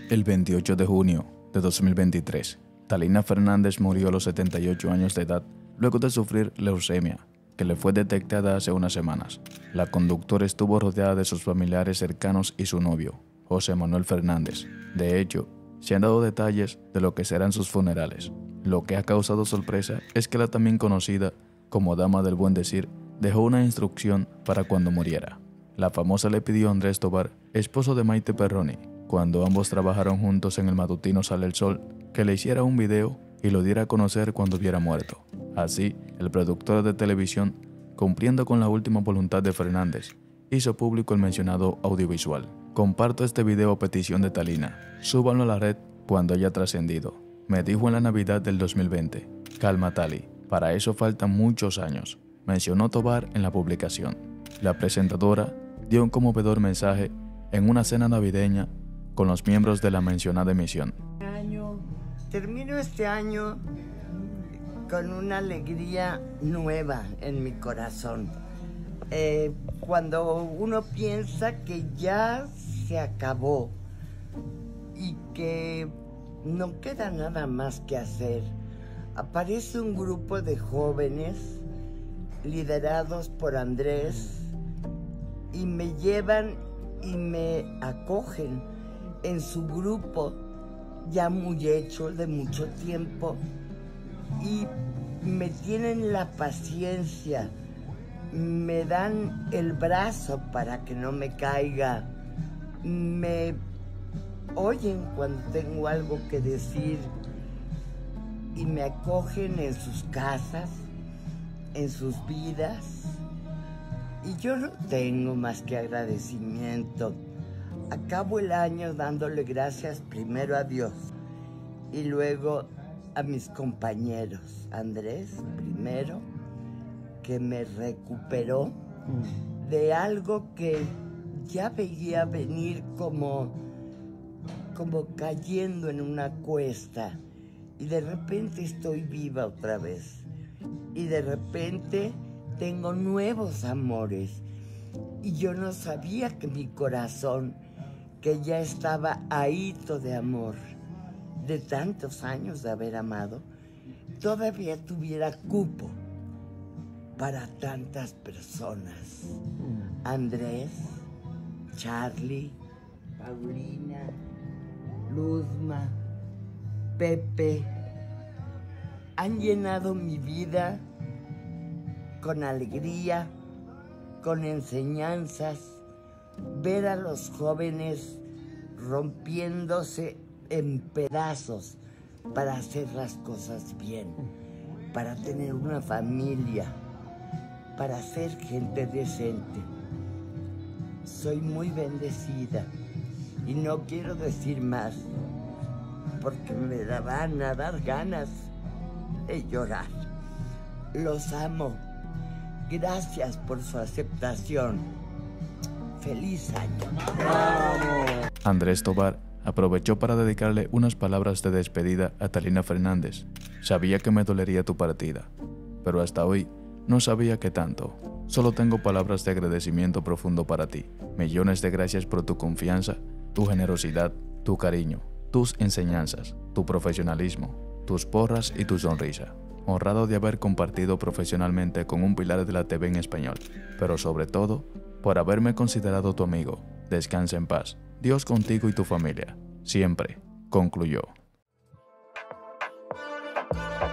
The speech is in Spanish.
El 28 de junio de 2023, Talina Fernández murió a los 78 años de edad luego de sufrir leucemia, que le fue detectada hace unas semanas. La conductora estuvo rodeada de sus familiares cercanos y su novio, José Manuel Fernández. De hecho, se han dado detalles de lo que serán sus funerales. Lo que ha causado sorpresa es que la también conocida como Dama del Buen Decir dejó una instrucción para cuando muriera. La famosa le pidió a Andrés Tobar, esposo de Maite Perroni, cuando ambos trabajaron juntos en el matutino Sale el Sol, que le hiciera un video y lo diera a conocer cuando hubiera muerto. Así, el productor de televisión, cumpliendo con la última voluntad de Fernández, hizo público el mencionado audiovisual. Comparto este video a petición de Talina. Súbanlo a la red cuando haya trascendido. Me dijo en la Navidad del 2020. Calma, Tali. Para eso faltan muchos años. Mencionó Tobar en la publicación. La presentadora dio un conmovedor mensaje en una cena navideña con los miembros de la mencionada emisión. Termino este año con una alegría nueva en mi corazón. Cuando uno piensa que ya se acabó y que no queda nada más que hacer, aparece un grupo de jóvenes liderados por Andrés y me llevan y me acogen en su grupo ya muy hecho de mucho tiempo y me tienen la paciencia, me dan el brazo para que no me caiga, me oyen cuando tengo algo que decir y me acogen en sus casas, en sus vidas, y yo no tengo más que agradecimiento. Acabo el año dándole gracias primero a Dios y luego a mis compañeros. Andrés, primero, que me recuperó de algo que ya veía venir como cayendo en una cuesta, y de repente estoy viva otra vez y de repente tengo nuevos amores, y yo no sabía que mi corazón, que ya estaba ahito de amor, de tantos años de haber amado, todavía tuviera cupo para tantas personas. Andrés, Charlie, Paulina, Luzma, Pepe, han llenado mi vida con alegría, con enseñanzas. Ver a los jóvenes rompiéndose en pedazos para hacer las cosas bien, para tener una familia, para ser gente decente. Soy muy bendecida y no quiero decir más porque me van a dar ganas de llorar. Los amo. Gracias por su aceptación. ¡Feliz año! ¡Vamos! Andrés Tobar aprovechó para dedicarle unas palabras de despedida a Talina Fernández. Sabía que me dolería tu partida, pero hasta hoy no sabía qué tanto. Solo tengo palabras de agradecimiento profundo para ti. Millones de gracias por tu confianza, tu generosidad, tu cariño, tus enseñanzas, tu profesionalismo, tus porras y tu sonrisa. Honrado de haber compartido profesionalmente con un pilar de la TV en español, pero sobre todo, por haberme considerado tu amigo. Descansa en paz. Dios contigo y tu familia. Siempre, concluyó.